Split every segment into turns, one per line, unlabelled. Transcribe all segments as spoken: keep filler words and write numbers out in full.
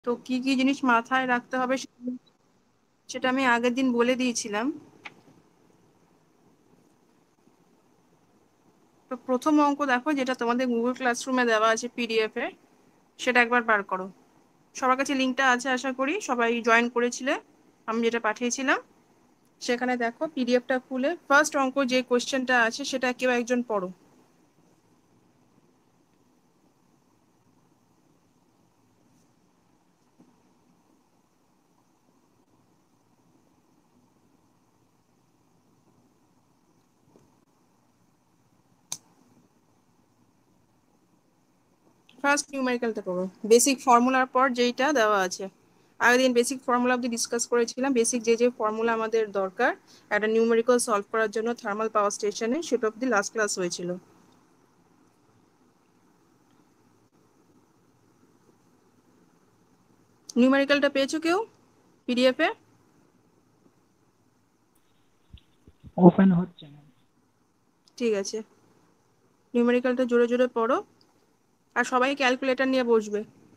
তো কি কি জিনিস মাথায় রাখতে হবে সেটা আমি আগের দিন বলে দিয়েছিলাম। তো প্রথম অঙ্ক দেখো, যেটা তোমাদের গুগল ক্লাসরুমে দেওয়া আছে পিডিএফ এ, সেটা একবার বার করো। সবার কাছে লিঙ্কটা আছে আশা করি, সবাই জয়েন করেছিলে আমি যেটা পাঠিয়েছিলাম। সেখানে দেখো পিডিএফটা খুলে ফার্স্ট অঙ্ক যে কোয়েশ্চেনটা আছে সেটা কেউ একজন পড়ো। ফার্স্ট নিউমেরিক্যালটা পড়ো, বেসিক ফর্মুলার পর যেইটা দেওয়া আছে। আগের দিন বেসিক ফর্মুলা অবধি ডিসকাস করেছিলাম, বেসিক যে যে ফর্মুলা আমাদের দরকার একটা নিউমেরিক্যাল সলভ করার জন্য থার্মাল পাওয়ার স্টেশনে, সেটা অবধি লাস্ট ক্লাস হয়েছিল। নিউমেরিক্যালটা পেয়েছো কেউ পিডিএফ এ?
ওপেন হচ্ছে না।
ঠিক আছে, নিউমেরিক্যালটা জোরে জোরে পড়ো, আর সবাই ক্যালকুলেটর নিয়ে বসবে।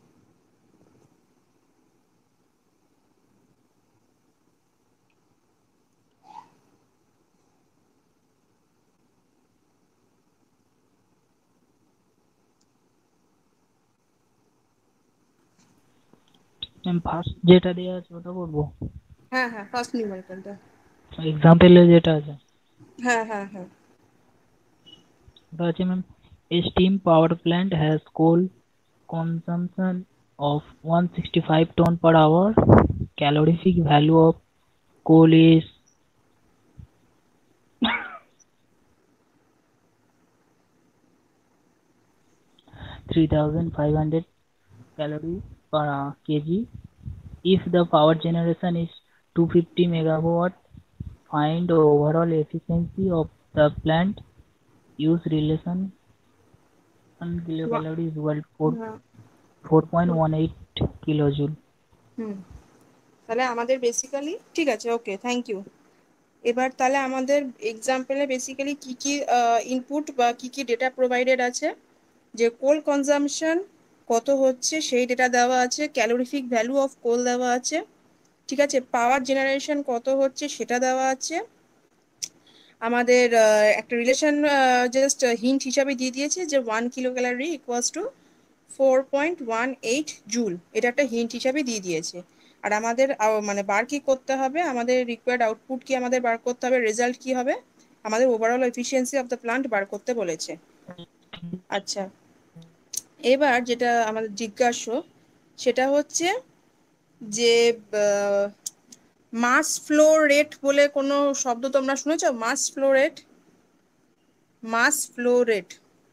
ম্যাম ফার্স্ট যেটা দেওয়া আছে ওটা করবো?
হ্যাঁ হ্যাঁ, ফার্স্ট নিউমেরিক্যালটা।
এক্সাম্পলে যেটা আছে
হ্যাঁ হ্যাঁ হ্যাঁ।
ওটা আছে ma'am, a steam power plant has coal consumption of one hundred sixty-five ton per hour. Calorific value of coal is three thousand five hundred calories per uh, kg. If the power generation is two hundred fifty megawatt, find the overall efficiency of the plant. Use relation one kilocalorie is equal to
হ্যাঁ।
four point one eight kilojoule.
হুম, তাহলে আমাদের basically ঠিক আছে, ওকে, thank you. এবার তাহলে আমাদের এক্সাম্পলে basically কি কি ইনপুট বা কি কি ডেটা প্রোভাইডেড আছে, যে কোল কনজাম্পশন কত হচ্ছে সেই ডেটা দেওয়া আছে, ক্যালোরিফিক ভ্যালু অফ কোল দেওয়া আছে, ঠিক আছে, পাওয়ার জেনারেশন কত হচ্ছে সেটা দেওয়া আছে, আমাদের একটা রিলেশন জাস্ট হিন্ট হিসাবে দিয়ে দিয়েছে যে one kilo calorie equals to four point one eight joule, এটা একটা হিন্ট হিসাবে দিয়ে দিয়েছে। আর আমাদের মানে বার কি করতে হবে, আমাদের রিকোয়ার্ড আউটপুট কি আমাদের বার করতে হবে, রেজাল্ট কি হবে, আমাদের overall efficiency of the plant বার করতে বলেছে। আচ্ছা, এবার যেটা আমাদের জিজ্ঞাস্য সেটা হচ্ছে যে মাস ফ্লো রেট বলে কোনো শব্দ তোমরা শুনেছো? Mass flow rate, mass flow rate.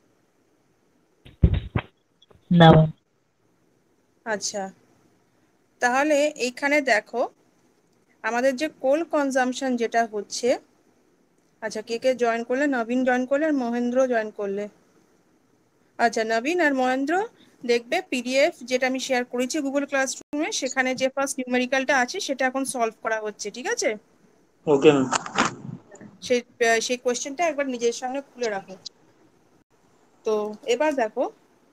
না ম্যাম।
আচ্ছা, তাহলে এইখানে দেখো আমাদের যে কোল কনজাম্পশন যেটা হচ্ছে, আচ্ছা কে কে জয়েন করলে, নবীন জয়েন করলে আর মহেন্দ্র জয়েন করলে। আচ্ছা নবীন আর মহেন্দ্র দেখবে পিডিএফ যেটা আমি শেয়ার করেছি গুগল ক্লাসরুমে, সেখানে যে ফার্স্ট নিউমেরিক্যালটা আছে সেটা এখন সলভ করা হচ্ছে, ঠিক আছে?
Okay ma'am.
সেই সেই কোয়েশ্চেনটা একবার নিজের সামনে খুলে রাখো। তো এবার দেখো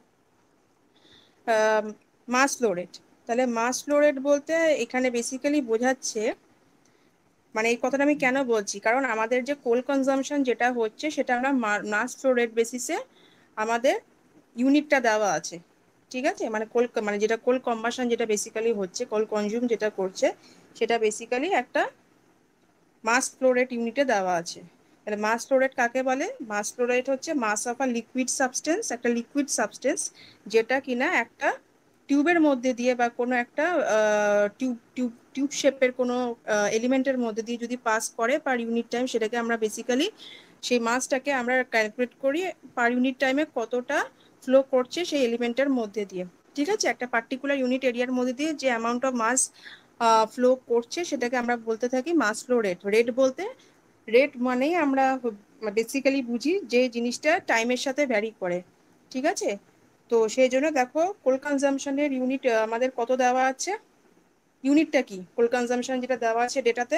মাস ফ্লো রেট, তাহলে মাস ফ্লো রেট বলতে এখানে বেসিক্যালি বোঝাচ্ছে, মানে এই কথাটা আমি কেন বলছি, কারণ আমাদের যে কোল কনজাম্পশন যেটা হচ্ছে সেটা আমরা মাস ফ্লো রেট বেসিসে আমাদের ইউনিটটা দেওয়া আছে, ঠিক আছে, মানে কোল মানে যেটা কোল কম্বাসন যেটা বেসিক্যালি হচ্ছে, কোল কনজিউম যেটা করছে সেটা বেসিক্যালি একটা মাস ফ্লো রেট ইউনিটে দেওয়া আছে। তাহলে মাস ফ্লো রেট কাকে বলে? মাস ফ্লো রেট হচ্ছে mass of a liquid substance, একটা লিকুইড সাবস্টেন্স যেটা কিনা একটা টিউবের মধ্যে দিয়ে বা কোনো একটা টিউব টিউব টিউব শেপের কোনো এলিমেন্টের মধ্যে দিয়ে যদি পাস করে পার ইউনিট টাইম, সেটাকে আমরা বেসিক্যালি সেই মাসটাকে আমরা ক্যালকুলেট করি পার ইউনিট টাইমে কতটা ফ্লো করছে সেই এলিমেন্টের মধ্যে দিয়ে, ঠিক আছে, একটা পার্টিকুলার ইউনিট এরিয়ার মধ্যে দিয়ে যে অ্যামাউন্ট অফ মাস ফ্লো করছে সেটাকে আমরা বলতে থাকি মাস ফ্লো রেট। রেট বলতে, রেট মানেই আমরা বেসিক্যালি বুঝি যে জিনিসটা টাইমের সাথে ভ্যারি করে, ঠিক আছে। তো সেই জন্য দেখো কোল কনজাম্পশনের ইউনিট আমাদের কত দেওয়া আছে, ইউনিটটা কি কোল কনজাম্পশন যেটা দেওয়া আছে ডেটাতে?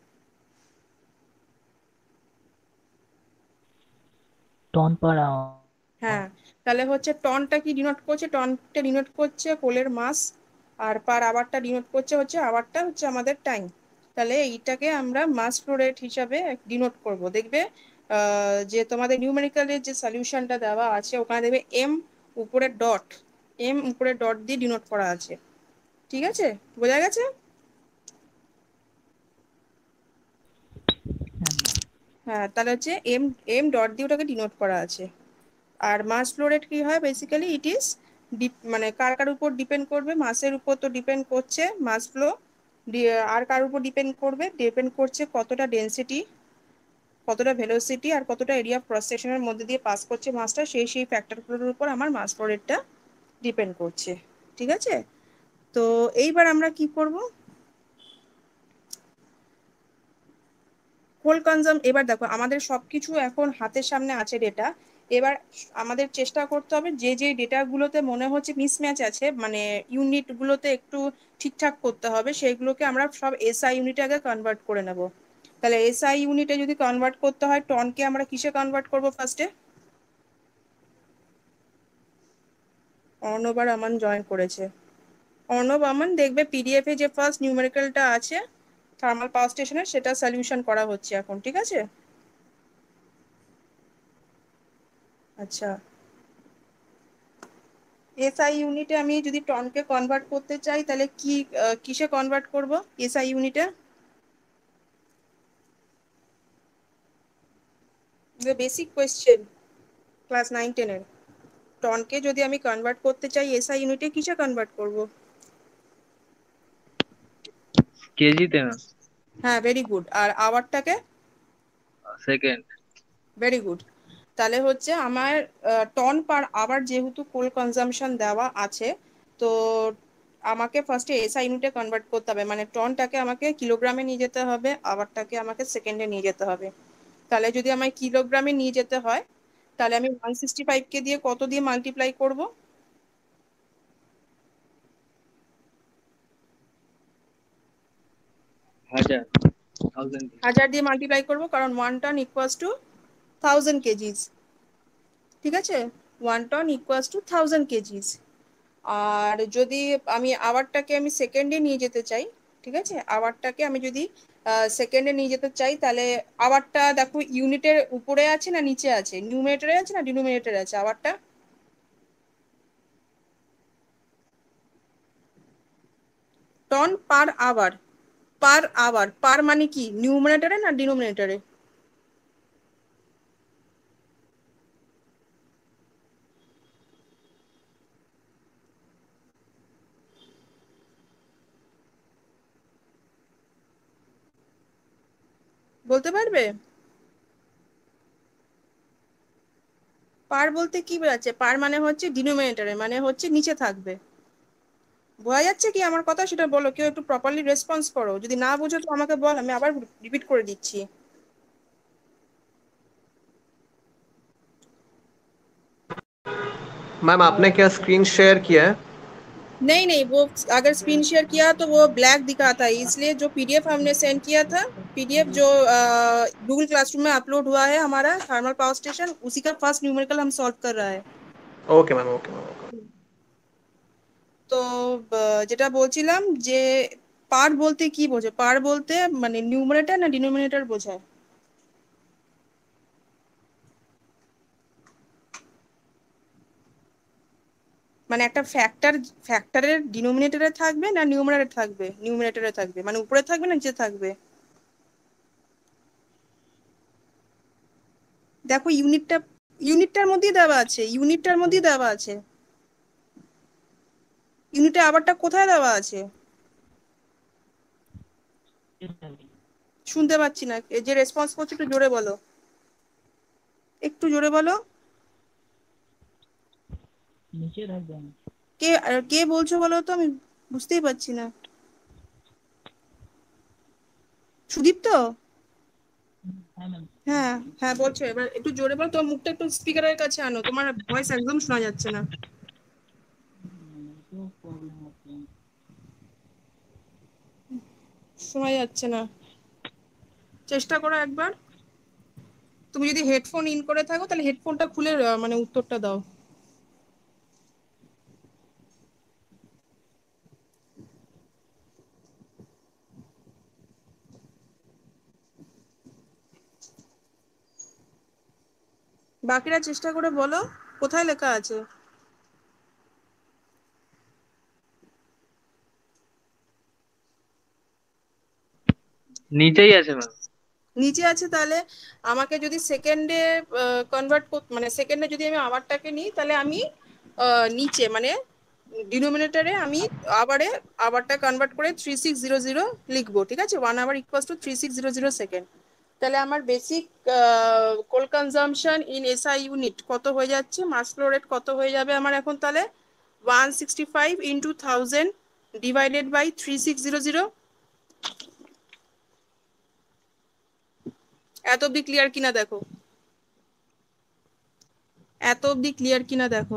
Ton per hour.
হ্যাঁ, তাহলে হচ্ছে টনটা কি ডিনোট করছে, টনটা ডিনোট করছে কোলের মাস, আর পার আওয়ারটা ডিনোট করছে হচ্ছে আওয়ারটা হচ্ছে আমাদের টাইম। তাহলে এইটাকে আমরা মাস ফ্লো রেট হিসাবে ডিনোট করব। দেখবে যে তোমাদের নিউমেরিক্যালের যে সলিউশনটা দেওয়া আছে ওখানে দেখবে এম উপরে ডট, এম উপরে ডট দিয়ে ডিনোট করা আছে। ঠিক আছে, বোঝা গেছে? হ্যাঁ, তাহলে হচ্ছে এম এম ডট দিয়ে ওটাকে ডিনোট করা আছে। আর মাস ফ্লো রেট কি হয় বেসিক্যালি ইট ইজ মানে কার কার উপর ডিপেন্ড করবে, মাসের উপর তো ডিপেন্ড করছে মাস ফ্লো, আর কার উপর ডিপেন্ড করবে, ডিপেন্ড করছে কতটা ডেন্সিটি, কতটা ভেলোসিটি আর কতটা এরিয়া অফ ক্রস সেকশনের মধ্যে দিয়ে পাস করছে মাসটা, সেই সেই ফ্যাক্টরগুলোর উপর আমার মাস ফ্লো রেটটা ডিপেন্ড করছে। ঠিক আছে, তো এইবার আমরা কি করব, কোল কনজাম। এবার দেখো আমাদের সবকিছু এখন হাতের সামনে আছে ডেটা। এবার আমাদের চেষ্টা করতে হবে যে যে ডেটাগুলোতে মনে হচ্ছে মিসম্যাচ আছে, মানে ইউনিটগুলোতে একটু ঠিকঠাক করতে হবে, সেইগুলোকে আমরা সব এসআই ইউনিটে আগে কনভার্ট করে নেব। তাহলে এসআই ইউনিটে যদি কনভার্ট করতে হয়, টনকে আমরা কিসে কনভার্ট করব ফার্স্টে? অর্ণব আর আমান জয়েন করেছে। অর্ণব, আমান, দেখবে পিডিএফ এ যে ফার্স্ট নিউমেরিক্যালটা আছে থার্মাল পাওয়ার স্টেশনের, সেটা সলিউশন করা হচ্ছে এখন। ঠিক আছে, আচ্ছা। এসআই ইউনিটে আমি যদি টনকে কনভার্ট করতে চাই তাহলে কি কিসে কনভার্ট করব এসআই ইউনিটে? বেসিক কোয়েশ্চেন ক্লাস নাইন টেনের। টনকে যদি আমি কনভার্ট করতে চাই এসআই ইউনিটে কিসে কনভার্ট করব?
কেজিতে ম্যাম।
হ্যাঁ, ভেরি গুড। আর আওয়ারটাকে?
সেকেন্ড।
Very good. তাহলে হচ্ছে আমার টন পার আওয়ার যেহেতু কোল কনজাম্পশন দেওয়া আছে, তো আমাকে ফার্স্টে এসআই ইউনিটে কনভার্ট করতে হবে, মানে টনটাকে আমাকে কিলোগ্রামে নিয়ে যেতে হবে, আওয়ারটাকে আমাকে সেকেন্ডে নিয়ে যেতে হবে। তাহলে যদি আমায় কিলোগ্রামে নিয়ে যেতে হয় তাহলে আমি ওয়ান সিক্সটি ফাইভ কে দিয়ে কত দিয়ে মাল্টিপ্লাই করব?
হাজার। থাউজেন্ড।
হাজার দিয়ে মাল্টিপ্লাই করব, কারণ one ton equals to thousand kgs. ঠিক আছে, one ton equals to thousand kgs. আর যদি আমি আওয়ারটাকে আমি সেকেন্ডে নিয়ে যেতে চাই, ঠিক আছে, আওয়ারটাকে আমি যদি সেকেন্ডে নিয়ে যেতে চাই তাহলে আওয়ারটা দেখো ইউনিটের উপরে আছে না নিচে আছে, নিউমিনেটরে আছে না ডিনোমিনেটরে আছে আওয়ারটা? Ton per hour, per hour, per মানে কি নিউমিনেটরে না ডিনোমিনেটরে? বলতে পারবে? পার বলতে কি বোঝাচ্ছে? পার মানে হচ্ছে ডিনোমিনেটরে, মানে হচ্ছে নিচে থাকবে। বোঝা যাচ্ছে কি আমার কথা? সেটা বলো, কেউ একটু প্রপারলি রেসপন্স করো, যদি না বুঝো তো আমাকে বল, আমি আবার রিপিট করে দিচ্ছি।
मैम आपने क्या स्क्रीन शेयर किया है?
नहीं नहीं, वो अगर स्क्रीन शेयर किया तो वो ब्लैक दिखाता है, इसलिए जो पीडीएफ हमने सेंड किया था, पीडीएफ जो गूगल क्लासरूम में अपलोड हुआ है हमारा थर्मल पावर स्टेशन, उसी का फर्स्ट न्यूमेरिकल हम सॉल्व कर रहा है।
Okay ma'am, okay ma'am, okay.
তো আহ, যেটা বলছিলাম যে পার বলতে কি বোঝে? পার বলতে মানে নিউমারেটর না ডিনোমিনেটর বোঝায়? মানে একটা ফ্যাক্টর, ফ্যাক্টরের ডিনোমিনেটরে থাকবে না নিউমারেটরে থাকবে? নিউমারেটরে থাকবে, মানে উপরে থাকবে না নিচে থাকবে? দেখো ইউনিটটা, ইউনিটটার মধ্যেই দেওয়া আছে, ইউনিটটার মধ্যেই দেওয়া আছে। ইউনিটে আবারটা কোথায় দেওয়া আছে? শুনতে পাচ্ছি না, এই যে রেসপন্স করছে একটু জোরে বলো, একটু জোরে বলো।
নিচে থাকবে।
কে কে বলছো বলো তো, আমি বুঝতেই পারছি না। সুদীপ্ত?
হ্যাঁ ম্যাম।
হ্যাঁ হ্যাঁ বলছো, এবার একটু জোরে বলো, তোমার মুখটা একটু স্পিকারের কাছে আনো, তোমার ভয়েস একদম শোনা যাচ্ছে না।
প্রবলেম হচ্ছে।
শোনা যাচ্ছে না, চেষ্টা করো একবার। তুমি যদি হেডফোন ইন করে থাকো তাহলে হেডফোনটা খুলে আহ, মানে উত্তরটা দাও। বাকিরা চেষ্টা করে বলো কোথায় লেখা আছে।
নিচেই আছে ম্যাম।
নিচে আছে, তাহলে আমাকে যদি সেকেন্ডে কনভার্ট মানে সেকেন্ডে যদি আমি আওয়ারটাকে নিই, তাহলে আমি আহ, নিচে মানে ডিনোমিনেটরে আমি আবারে আবারটা কনভার্ট করে থ্রি সিক্স জিরো জিরো লিখবো, ঠিক আছে। One hour equals to three six zero zero second. তাহলে আমার basic coal consumption in SI unit কত হয়ে যাচ্ছে, মাস ফ্লো রেট কত হয়ে যাবে আমার এখন, তাহলে one sixty five into thousand divided by three six zero zero. এত অব্দি ক্লিয়ার কিনা দেখো, এত অব্দি ক্লিয়ার কিনা দেখো।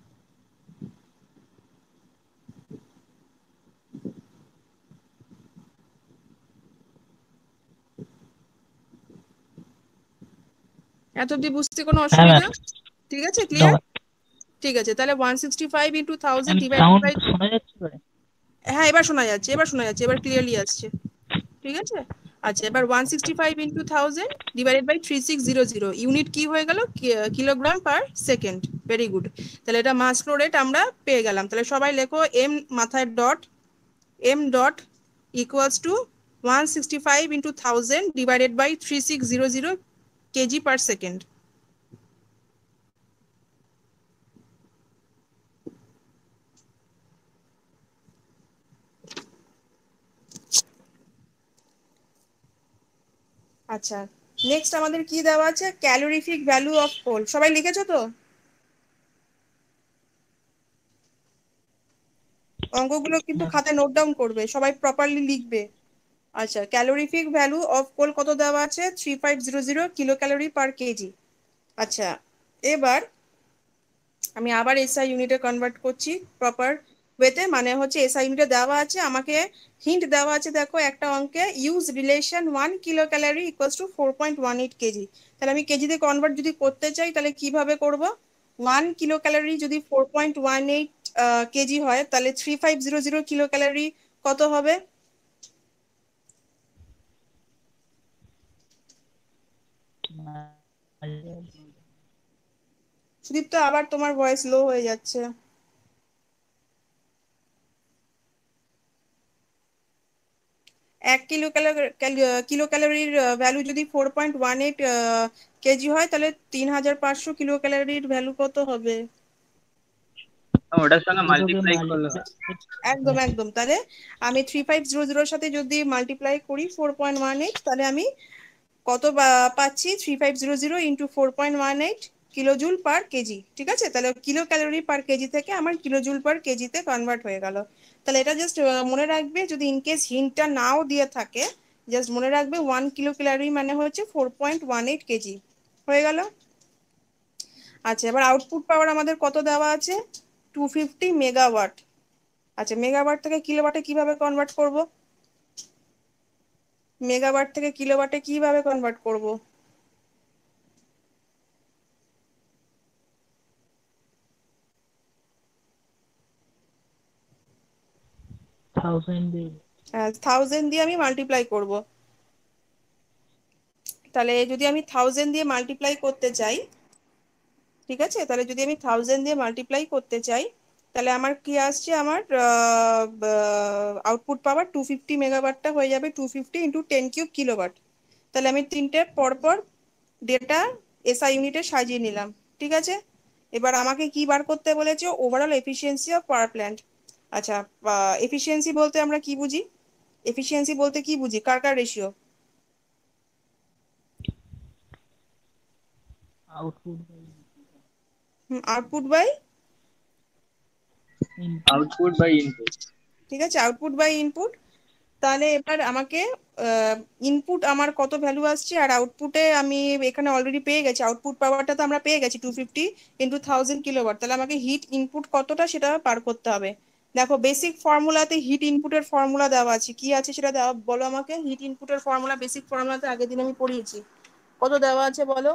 এত অব্দি বুঝতে কোনো
হ্যাঁ
অসুবিধা?
ম্যাম।
ঠিক আছে, ক্লিয়ার। ঠিক আছে, তাহলে one sixty five into thousand divided
sound
by,
শোনা যাচ্ছে এবারে?
হ্যাঁ এবার শোনা যাচ্ছে, এবার শোনা যাচ্ছে, এবার ক্লিয়ারলি আসছে, ঠিক আছে। আচ্ছা, এবার one sixty five into thousand divided by three six zero zero, unit কি হয়ে গেল, kilogram per second. Very good. তাহলে এটা মাস ফ্লো রেট আমরা পেয়ে গেলাম। তাহলে সবাই লেখো এম মাথায় dot, M dot equals to one sixty five into thousand divided by three six zero zero kg per second. আচ্ছা, নেক্সট আমাদের কি দেওয়া আছে, ক্যালোরিফিক ভ্যালু অফ কোল। সবাই লিখেছো তো? অঙ্কগুলো কিন্তু খাতায় নোট ডাউন করবে, সবাই প্রপারলি লিখবে। আচ্ছা, ক্যালোরিফিক ভ্যালু অফ কোল কত দেওয়া আছে, three five zero zero kilo calorie per kg. আচ্ছা, এবার আমি আবার এসআই ইউনিটে কনভার্ট করছি প্রপার ওয়েতে, মানে হচ্ছে এসআই ইউনিটে দেওয়া আছে আমাকে, হিন্ট দেওয়া আছে দেখো একটা অঙ্কে, use relation one kilo calorie equals to four point one eight kg. তাহলে আমি কেজিতে কনভার্ট যদি করতে চাই তাহলে কিভাবে করব, ওয়ান কিলো ক্যালোরি যদি four point one eight kg হয়, তাহলে three five zero zero kilo calorie কত হবে? সুদীপ্ত, আবার তোমার ভয়েস লো হয়ে যাচ্ছে। এক কিলো ক্যালোরি, কিলো ক্যালোরির ভ্যালু যদি four point one eight kg হয়, তাহলে তিন হাজার পাঁচশো কিলো ক্যালোরির ভ্যালু কত হবে?
ওটার সঙ্গে
দুটোকে
মাল্টিপ্লাই করলে হয়।
মাল্টিপ্লাই, একদম একদম। তাহলে আমি থ্রি ফাইভ জিরো জিরোর সাথে যদি মাল্টিপ্লাই করি ফোর পয়েন্ট ওয়ান এইট, তাহলে আমি কত পাচ্ছি, three five zero zero into four point one eight kilo joule per kg, ঠিক আছে। তাহলে কিলো ক্যালোরি পার কেজি থেকে আমার কিলো জুল পার কেজিতে কনভার্ট হয়ে গেল। তাহলে এটা জাস্ট মনে রাখবে, যদি ইনকেস হিন্টটা নাও দিয়ে থাকে, জাস্ট মনে রাখবে ওয়ান কিলো ক্যালোরি মানে হচ্ছে four point one eight kg. হয়ে গেল। আচ্ছা, এবার আউটপুট পাওয়ার আমাদের কত দেওয়া আছে, টু ফিফটি মেগাওয়াট। আচ্ছা, মেগাওয়াট থেকে কিলোওয়াটে কিভাবে কনভার্ট করব, মেগাওয়াট থেকে কিলোওয়াটে কিভাবে কনভার্ট করব?
থাউজেন্ড।
থাউজেন্ড দিয়ে আমি মাল্টিপ্লাই করব। তাহলে যদি আমি থাউজেন্ড দিয়ে মাল্টিপ্লাই করতে চাই, ঠিক আছে, তাহলে যদি আমি থাউজেন্ড দিয়ে মাল্টিপ্লাই করতে চাই, তাহলে আমার কি আসছে, আমার আউটপুট পাওয়ার টু ফিফটি মেগাওয়াটটা হয়ে যাবে two fifty into ten cube kilowatt. তাহলে আমি তিনটে পরপর ডেটা এসআই ইউনিটে সাজিয়ে নিলাম, ঠিক আছে। এবার আমাকে কি বার করতে বলেছে, overall efficiency of power plant. আচ্ছা, এফিসিয়েন্সি বলতে আমরা কি বুঝি, এফিসিয়েন্সি বলতে কি বুঝি, কার কার ratio?
Output
output by,
output by input.
ঠিক আছে, আউটপুট বাই ইনপুট। তাহলে এবার আমাকে ইনপুট আমার কত ভ্যালু আসছে, আর আউটপুটে আমি এখানে অলরেডি পেয়ে গেছি, আউটপুট পাওয়ারটা তো আমরা পেয়ে গেছি two fifty into thousand kilowatt. তাহলে আমাকে হিট ইনপুট কতটা সেটা পার করতে হবে। দেখো বেসিক ফর্মুলাতে হিট ইনপুটের ফর্মুলা দেওয়া আছে, কি আছে সেটা দেওয়া, বলো আমাকে। হিট ইনপুটের ফর্মুলা, বেসিক ফর্মুলাতে আগের দিন আমি পড়িয়েছি, কত দেওয়া আছে বলো?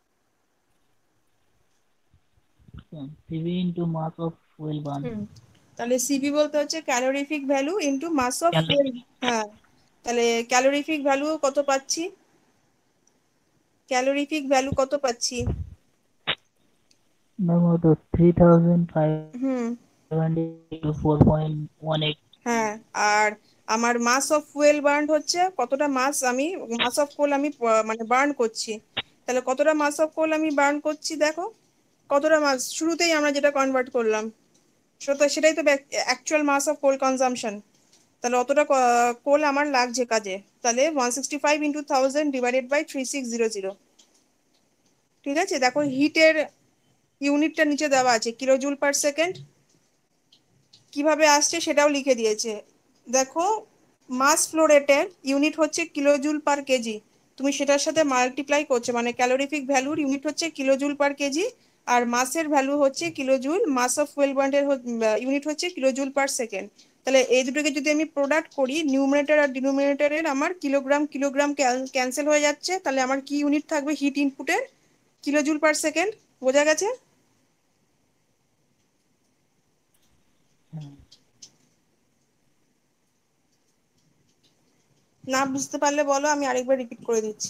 PV into mass of fuel burn.
হুম, তাহলে সিবি বলতে হচ্ছে calorific value into mass of
Calorie.
Fuel. হ্যাঁ, তাহলে ক্যালোরিফিক ভ্যালু কত পাচ্ছি? ক্যালোরিফিক ভ্যালু কত পাচ্ছি?
Ma'am, वो तो three thousand five
hmm,
hundred to four point one eight.
হ্যাঁ। আর আমার মাস অফ ফুয়েল বার্ন হচ্ছে কতটা মাস আমি মাস অফ কোল আমি প- মানে বার্ন করছি। তাহলে কতটা মাস অফ কোল আমি বার্ন করছি দেখো, কতটা মাস শুরুতেই আমরা যেটা কনভার্ট করলাম সেটা সেটাই তো actual mass of coal consumption. তাহলে অতটা কোল আমার লাগছে কাজে। তাহলে one sixty five into thousand divided by three six zero zero. ঠিক আছে, দেখো হিটের ইউনিটটা নিচে দেওয়া আছে কিলো জুল পার সেকেন্ড। কিভাবে আসছে সেটাও লিখে দিয়েছে দেখো। মাস ফ্লো রেটের ইউনিট হচ্ছে কিলো জুল পার কেজি, তুমি সেটার সাথে মাল্টিপ্লাই করছো, মানে ক্যালোরিফিক ভ্যালুর ইউনিট হচ্ছে কিলো জুল পার কেজি, আর মাসের ভ্যালু হচ্ছে kilo joule, mass of fuel বার্নের ইউনিট হচ্ছে কিলো জুল পার সেকেন্ড। তাহলে এই দুটোকে যদি আমি প্রোডাক্ট করি, নিউমারেটর আর ডিনোমিনেটরের আমার কিলোগ্রাম কিলোগ্রাম ক্যান্সেল হয়ে যাচ্ছে, তাহলে আমার কি ইউনিট থাকবে হিট ইনপুটের? Kilo joule per second. বোঝা গেছে? না বুঝতে পারলে বলো, আমি আরেকবার রিপিট করে দিচ্ছি।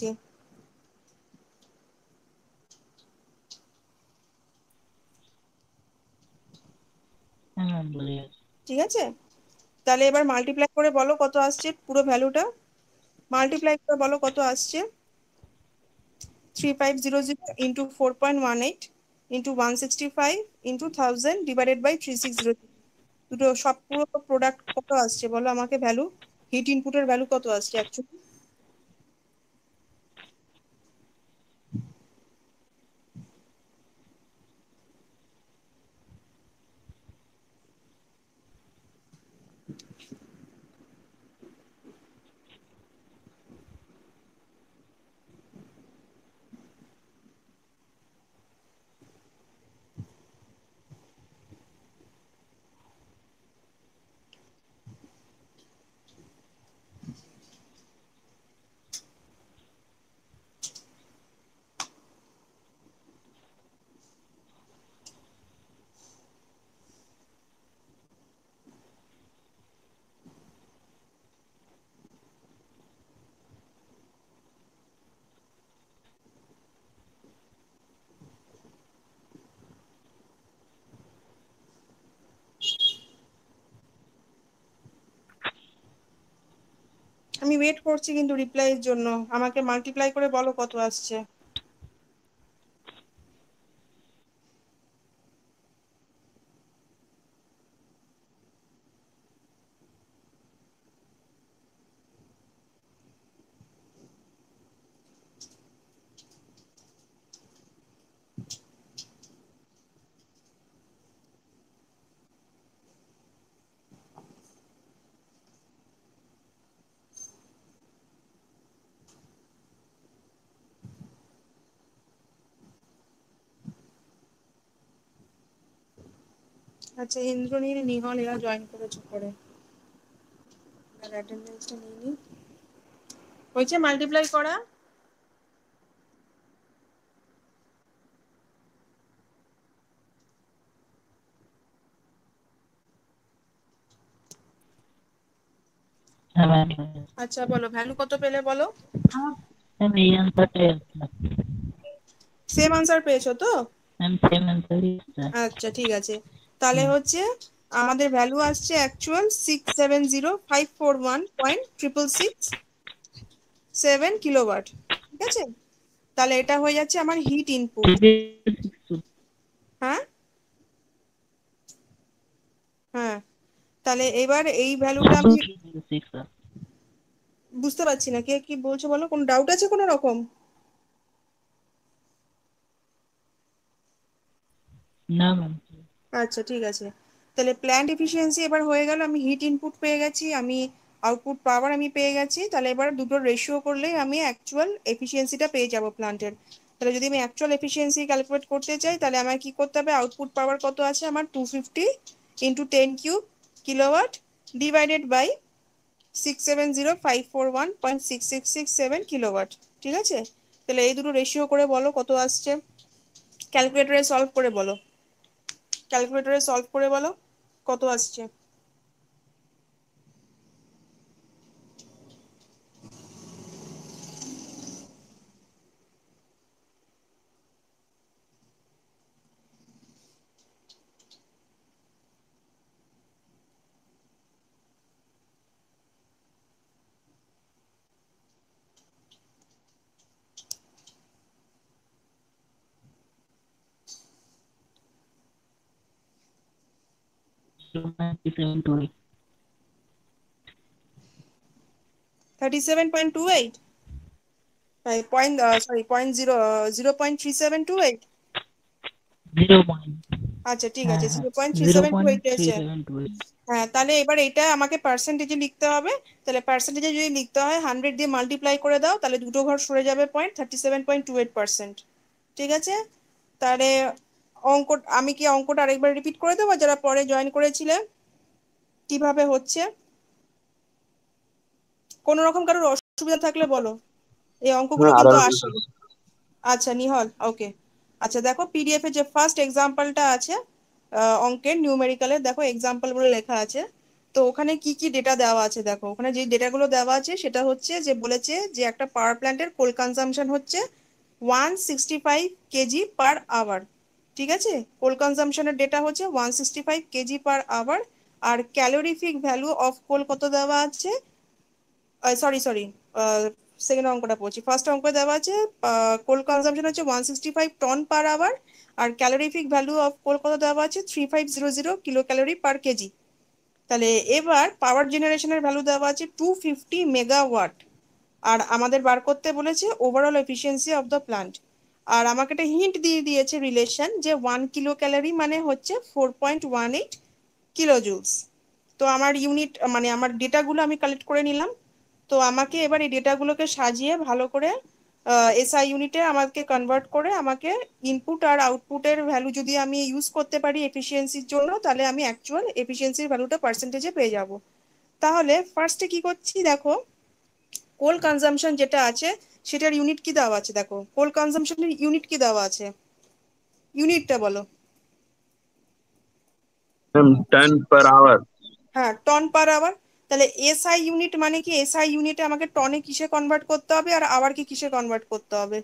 হ্যাঁ ম্যাম, বলে গেছে।
ঠিক আছে, তাহলে এবার মাল্টিপ্লাই করে বলো কত আসছে পুরো ভ্যালুটা। মাল্টিপ্লাই করে বলো কত আসছে। Three five zero zero into four point one eight into one sixty five into thousand divided by three six zero. দুটো সব পুরো প্রোডাক্ট কত আসছে বলো আমাকে ভ্যালু, হিট ইনপুটের ভ্যালু কত আসছে অ্যাকচুয়ালি? আমি ওয়েট করছি কিন্তু রিপ্লাইয়ের জন্য, আমাকে মাল্টিপ্লাই করে বলো কত আসছে। আচ্ছা, ইন্দ্রনীল, নিহল এরা জয়েন করেছে পরে, অ্যাটেন্ডেন্সটা নিয়ে নি। হয়েছে মাল্টিপ্লাই করা?
হ্যাঁ ম্যাম।
আচ্ছা বলো ভ্যালু কত পেলে বলো।
ম্যাম এই আনসারটাই আসছে।
সেম আনসার পেয়েছো তো?
ম্যাম সেম আনসারই আসছে।
আচ্ছা ঠিক আছে, তাহলে
হুম।
হচ্ছে আমাদের ভ্যালু আসছে actual six seven zero five four one point triple six seven kilowatt. ঠিক আছে, তাহলে এটা হয়ে যাচ্ছে আমার হিট ইনপুট। হ্যাঁ হ্যাঁ, তাহলে এবার এই ভ্যালুটা আমি বুঝতে পারছি না, কে কি বলছো বলো, কোনো ডাউট আছে কোনো রকম?
না ম্যাম।
আচ্ছা ঠিক আছে, তাহলে প্ল্যান্ট এফিসিয়েন্সি এবার হয়ে গেল, আমি হিট ইনপুট পেয়ে গেছি, আমি আউটপুট পাওয়ার আমি পেয়ে গেছি, তাহলে এবার দুটো রেশিও করলেই আমি অ্যাকচুয়াল এফিসিয়েন্সিটা পেয়ে যাব প্ল্যান্টের। তাহলে যদি আমি অ্যাকচুয়াল এফিসিয়েন্সি ক্যালকুলেট করতে চাই তাহলে আমার কি করতে হবে, আউটপুট পাওয়ার কত আছে আমার two fifty into ten cube kilowatt divided by six seven zero five four one point six six six seven kilowatt. ঠিক আছে, তাহলে এই দুটো রেশিও করে বলো কত আসছে, ক্যালকুলেটরে সলভ করে বলো, ক্যালকুলেটরে সলভ করে বলো কত আসছে? Thirty seven point two eight point sorry point zero zero point three seven two eight
zero point
আচ্ছা ঠিক
হ্যাঁ
আছে,
হ্যাঁ
zero point three
zero
seven two
point
eight
three
এসে।
সেভেন টু এইট
হ্যাঁ, তাহলে এবার এটা আমাকে পার্সেন্টেজে লিখতে হবে। তাহলে পার্সেন্টেজে যদি লিখতে হয় হান্ড্রেড দিয়ে মাল্টিপ্লাই করে দাও, তাহলে দুটো ঘর সরে যাবে point, thirty seven point two eight percent. ঠিক আছে, তাহলে অঙ্ক আমি কি অঙ্কটা আরেকবার রিপিট করে দেবো যারা পরে জয়েন করেছিলে কিভাবে হচ্ছে? কোনো রকম কারোর অসুবিধা থাকলে বলো, এই অঙ্কগুলো
হ্যাঁ
কিন্তু
আরো
আসে। আচ্ছা নিহল, ওকে। আচ্ছা দেখো পিডিএফ এ যে ফার্স্ট এক্সাম্পলটা আছে আহ, অঙ্কের নিউমেরিক্যালের, দেখো এক্সাম্পল বলে লেখা আছে। তো ওখানে কি কি ডেটা দেওয়া আছে দেখো, ওখানে যে ডেটাগুলো দেওয়া আছে সেটা হচ্ছে যে বলেছে যে একটা পাওয়ার প্ল্যান্টের কোল কনজাম্পশন হচ্ছে one sixty five kg per hour. ঠিক আছে, কোল কনজাম্পশনের ডেটা হচ্ছে one sixty five kg per hour. আর ক্যালোরিফিক ভ্যালু অফ কোল কত দেওয়া আছে, সরি সরি সেকেন্ড অঙ্কটা পড়ছি, ফার্স্ট অঙ্ক দেওয়া আছে কোল কনজাম্পশন হচ্ছে one sixty five ton per hour. আর ক্যালোরিফিক ভ্যালু অফ কোল কত দেওয়া আছে three five zero zero kilo calorie per kg. তাহলে এবার পাওয়ার জেনারেশনের ভ্যালু দেওয়া আছে টু ফিফটি মেগাওয়াট। আর আমাদের বার করতে বলেছে overall efficiency of the plant. আর আমাকে একটা হিন্ট দিয়ে দিয়েছে রিলেশন, যে ওয়ান কিলো ক্যালোরি মানে হচ্ছে four point one eight kilo joules. তো আমার ইউনিট মানে আমার ডেটাগুলো আমি কালেক্ট করে নিলাম। তো আমাকে এবার এই ডেটাগুলোকে সাজিয়ে ভালো করে এসআই ইউনিটে আমাকে কনভার্ট করে আমাকে ইনপুট আর আউটপুটের ভ্যালু যদি আমি ইউজ করতে পারি এফিসিয়েন্সির জন্য, তাহলে আমি অ্যাকচুয়াল এফিসিয়েন্সির ভ্যালুটা পার্সেন্টেজে পেয়ে যাব। তাহলে ফার্স্টে কি করছি দেখো, কোল কনজাম্পশন যেটা আছে সেটার ইউনিট কি দেওয়া আছে, দেখো কোল কনজাম্পশনের ইউনিট কি দেওয়া আছে, ইউনিটটা বলো।
Ten per hour.
হ্যাঁ, টন পার আওয়ার। তাহলে এসআই ইউনিট মানে কি, এসআই ইউনিটে আমাকে টনে কিসে কনভার্ট করতে হবে আর আওয়ার কি কিসে কনভার্ট করতে হবে?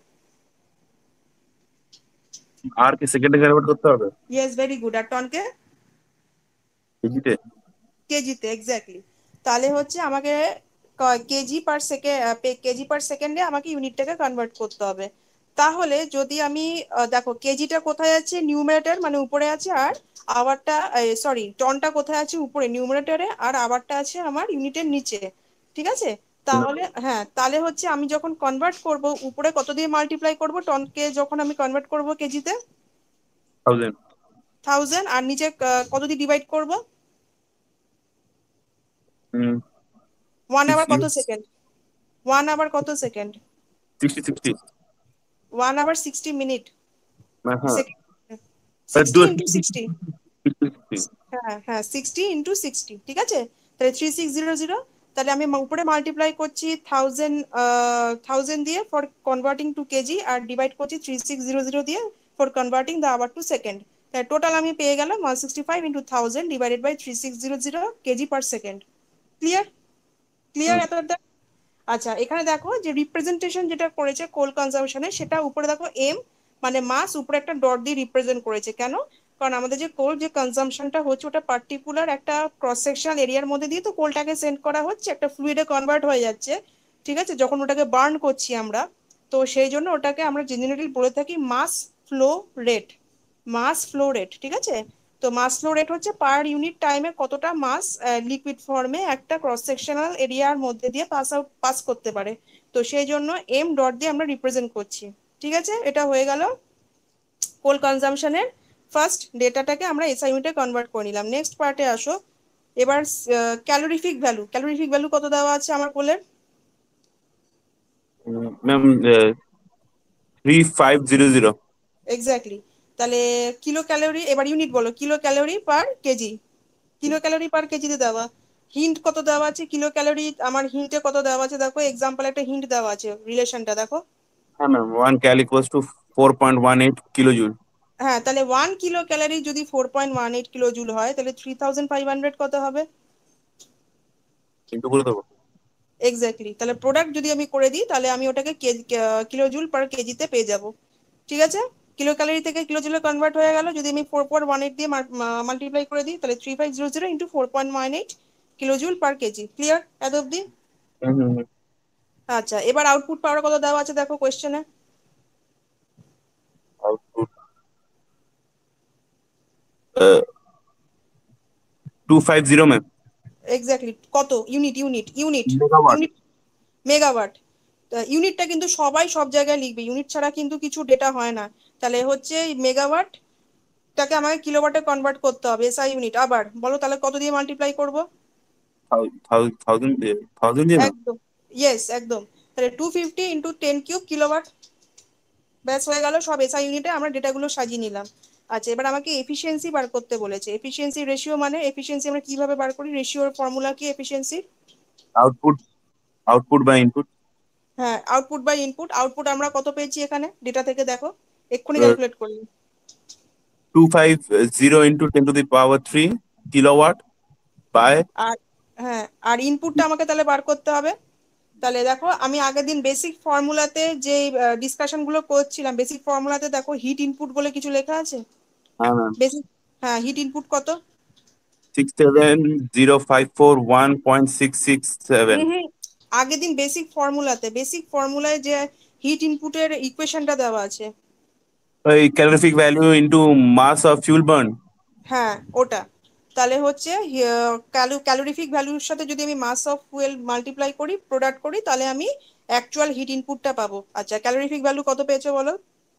আর কি সেকেন্ডে কনভার্ট করতে হবে?
Yes, very good. আর টনকে
কেজিতে।
কেজিতে, এক্স্যাক্টলি। তাহলে হচ্ছে আমাকে kg per second, kg per সেকেন্ডে আমাকে ইউনিটটাকে কনভার্ট করতে হবে। তাহলে যদি আমি আহ, দেখো কেজিটা কোথায় আছে, নিউমারেটর মানে উপরে আছে, আর আওয়ারটা সরি টনটা কোথায় আছে উপরে নিউমারেটরে, আর আওয়ারটা আছে আমার ইউনিটের নিচে। ঠিক আছে, তাহলে হ্যাঁ, তাহলে হচ্ছে আমি যখন কনভার্ট করব উপরে কত দিয়ে মাল্টিপ্লাই করব টনকে, যখন আমি কনভার্ট করব কেজিতে
থাউজেন্ড।
থাউজেন্ড, আর নিচে আহ, কত দিয়ে ডিভাইড করব,
হুম
ওয়ান আওয়ার
সিক্সটি
কত সেকেন্ড, ওয়ান আওয়ার কত second,
sixty sixty
one hour sixty minute
হ্যাঁ
সিক্সটি
দু-
ইন্টু সিক্সটি,
sixty,
হ্যাঁ হ্যাঁ সিক্সটি ইন্টু সিক্সটি, ঠিক আছে। তাহলে থ্রি সিক্স জিরো জিরো। তাহলে আমি মা- উপরে মাল্টিপ্লাই করছি থাউজেন্ড থাউজেন্ড দিয়ে ফর কনভার্টিং টু কেজি, আর ডিভাইড করছি থ্রি সিক্স জিরো জিরো দিয়ে for converting the hour to second. তাহলে টোটাল আমি পেয়ে গেলাম one sixty five into thousand divided by three six zero zero kg per second. Clear? Clear
হুম,
এতটা? আচ্ছা, এখানে দেখো যে রিপ্রেজেন্টেশন যেটা করেছে কোল কনজাম্পশনের, সেটা উপরে দেখো এম মানে মাস, উপরে একটা ডট দিয়ে রিপ্রেজেন্ট করেছে। কেন? কারণ আমাদের যে কোল যে কনজাম্পশনটা হচ্ছে ওটা পার্টিকুলার একটা ক্রস সেকশনাল এরিয়ার মধ্যে দিয়ে তো কোলটাকে সেন্ড করা হচ্ছে, একটা ফ্লুইডে কনভার্ট হয়ে যাচ্ছে। ঠিক আছে, যখন ওটাকে বার্ন করছি আমরা, তো সেই জন্য ওটাকে আমরা জেনারেলি বলে থাকি mass flow rate, mass flow rate. ঠিক আছে, তো মাস ফ্লো রেট হচ্ছে পার ইউনিট টাইমে কতটা মাস লিকুইড ফর্মে একটা ক্রস সেকশনাল এরিয়ার মধ্যে দিয়ে পাস আউট পাস করতে পারে। তো সেই জন্য এম ডট দিয়ে আমরা রিপ্রেজেন্ট করছি। ঠিক আছে, এটা হয়ে গেল কোল কনজাম্পশনের ফার্স্ট ডেটাটাকে আমরা এসআই ইউনিটে কনভার্ট করে নিলাম। নেক্সট পার্টে আসো। এবার ক্যালোরিফিক ভ্যালু, ক্যালোরিফিক ভ্যালু কত দেওয়া আছে আমার কোলের?
Ma'am three five zero zero.
Exactly. তাহলে কিলো ক্যালোরি, এবার ইউনিট বলো, kilo calorie per kg, kilo calorie per কেজিতে দেওয়া। হিন্ট কত দেওয়া আছে কিলো ক্যালোরি, আমার হিন্টে কত দেওয়া আছে দেখো, এক্সাম্পল একটা হিন্ট দেওয়া আছে, রিলেশনটা দেখো।
হ্যাঁ ma'am one cal equals to four point one eight kilo joule.
হ্যাঁ, তাহলে ওয়ান কিলো ক্যালোরি যদি four point one eight kilo joule হয়, তাহলে থ্রি থাউজেন্ড ফাইভ হান্ড্রেড কত হবে?
কিন্তু করে দেবো।
এক্স্যাক্টলি। তাহলে প্রোডাক্ট যদি আমি করে দিই, তাহলে আমি ওটাকে কিলো জুল পার কেজিতে পেয়ে যাব। ঠিক আছে, কিলো ক্যালোরি থেকে কিলো জুলে কনভার্ট হয়ে গেল। যদি আমি ফোর পয়েন্ট ওয়ান এইট দিয়ে মাল্টিপ্লাই করে দিই, তাহলে three five zero zero into four point one eight kilo joule per kg. Clear এত অব্দি?
হুম হুম হুম।
আচ্ছা, এবার আউটপুট পাওয়ার কত দেওয়া আছে দেখো কোয়েশ্চেনে।
Output two five zero ma'am.
Exactly. কত unit? Unit unit
megawatt.
Unit megawatt. ইউনিটটা কিন্তু সবাই সব জায়গায় লিখবে, ইউনিট ছাড়া কিন্তু কিছু ডেটা হয় না। তাহলে হচ্ছে মেগাওয়াট টাকে আমাকে কিলোওয়াটে কনভার্ট করতে হবে, এসআই ইউনিট। আবার বলো তাহলে কত দিয়ে মাল্টিপ্লাই করব?
থাউজেন্ড থাউজেন্ড দিয়ে ম্যাম।
একদম, ইয়েস একদম। তাহলে two fifty into ten cube kilowatt. ব্যাস হয়ে গেল, সব এসআই ইউনিটে আমরা ডেটাগুলো সাজিয়ে নিলাম। আচ্ছা, এবার আমাকে এফিসিয়েন্সি বার করতে বলেছে। এফিসিয়েন্সি রেশিও মানে, এফিসিয়েন্সি আমরা কিভাবে বার করি? রেশিওর ফর্মুলা কি efficiency?
Output output by input.
হ্যাঁ, আউটপুট বাই ইনপুট। আউটপুট আমরা কত পেয়েছি এখানে ডেটা থেকে দেখো, এক্ষুনি ক্যালকুলেট করি।
Two five zero into ten to the power three kilowatt by.
আর হ্যাঁ, আর ইনপুটটা আমাকে তাহলে বার করতে হবে। তাহলে দেখো, আমি আগের দিন বেসিক ফর্মুলাতে যে ডিসকাশন গুলো করছিলাম, বেসিক ফর্মুলাতে দেখো হিট ইনপুট বলে কিছু লেখা আছে।
হ্যাঁ ম্যাম।
বেসিক, হ্যাঁ, হিট ইনপুট কত?
Six seven zero five four one point six six seven.
হুম হুম আগের দিন বেসিক ফর্মুলাতে, বেসিক ফর্মুলায় যে হিট ইনপুটের ইকুয়েশনটা দেওয়া আছে।
ওই calorific value into mass of fuel burn.
হ্যাঁ, ওটা। তাহলে হচ্ছে ক্যালোরিফিক ভ্যালুর সাথে যদি আমি মাস অফ ফুয়েল মাল্টিপ্লাই করি, প্রোডাক্ট করি, তাহলে আমি অ্যাকচুয়াল হিট ইনপুটটা পাবো। আচ্ছা, ক্যালোরিফিক ভ্যালু কত পেয়েছো বলো?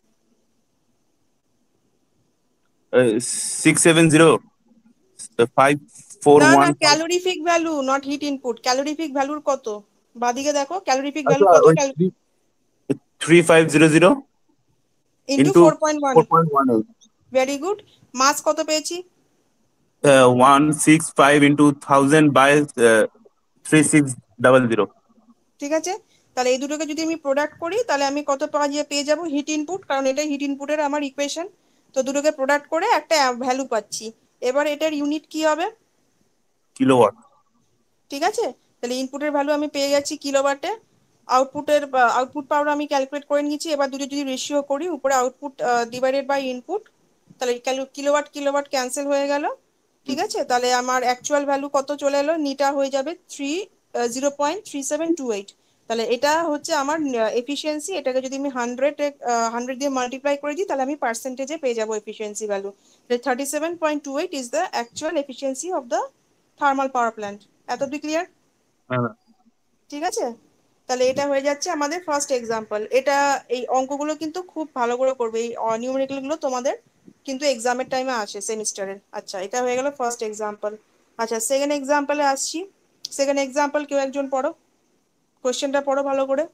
Six seven zero five four
না না,
one.
Calorific value not heat input. Calorific ভ্যালুর কত? বাদিকে দেখো, ক্যালোরিফিক ভ্যালু
আচ্ছা
কত?
ওই three five zero zero
into
into
four point one.
Four point one eight.
Very good. Mass কত পেয়েছি?
One six five into thousand by three six double zero.
ঠিক আছে, তাহলে এই দুটোকে যদি আমি প্রোডাক্ট করি, তাহলে আমি কত পাওয়া যায় পেয়ে যাবো? হিট ইনপুট, কারণ এটা হিট ইনপুটের আমার ইকুয়েশন। তো দুটোকে প্রোডাক্ট করে একটা ভ্যালু পাচ্ছি। এবার এটার ইউনিট কি হবে?
কিলোওয়াট।
ঠিক আছে, তাহলে ইনপুটের ভ্যালু আমি পেয়ে গেছি কিলোওয়াটে। আউটপুটের আউটপুট পাওয়ার আমি ক্যালকুলেট করে নিয়েছি। এবার দুটো যদি রেশিও করি, উপরে আউটপুট ডিভাইডেড বাই ইনপুট, তাহলে কিলোওয়াট কিলোওয়াট ক্যান্সেল হয়ে গেল। ঠিক আছে, তাহলে আমার অ্যাকচুয়াল ভ্যালু কত চলে এলো? নিটা হয়ে যাবে three zero point three seven two eight. তাহলে এটা হচ্ছে আমার এফিসিয়েন্সি। এটাকে যদি আমি হান্ড্রেড হান্ড্রেড দিয়ে মাল্টিপ্লাই করে দিই, তাহলে আমি পার্সেন্টেজে পেয়ে যাবো efficiency value. Thirty seven point two eight is the actual efficiency of the thermal power plant. এত অব্দি ক্লিয়ার?
হ্যাঁ।
ঠিক আছে, তাহলে এটা হয়ে যাচ্ছে আমাদের ফার্স্ট এক্সাম্পল। এটা, এই অঙ্কগুলো কিন্তু খুব ভালো করে করবে। এই নিউমেরিক্যাল গুলো তোমাদের কিন্তু এক্সামের টাইমে আসে সেমিস্টারের। আচ্ছা, এটা হয়ে গেল ফার্স্ট এক্সাম্পল। আচ্ছা, সেকেন্ড এক্সাম্পলে আসছি। সেকেন্ড এক্সাম্পল কেউ একজন পড়ো, কোয়েশ্চেনটা পড়ো ভালো করে,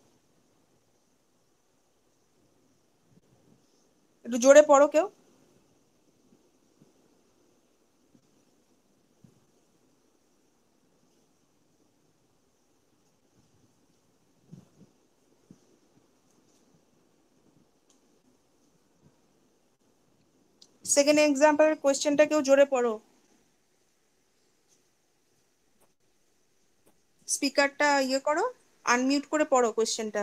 একটু জোরে পড়ো কেউ। সেকেন্ড এক্সাম্পলের কোয়েশ্চেনটা কেউ জোরে পড়ো। স্পিকারটা ইয়ে করো, আনমিউট করে পড়ো কোয়েশ্চেনটা।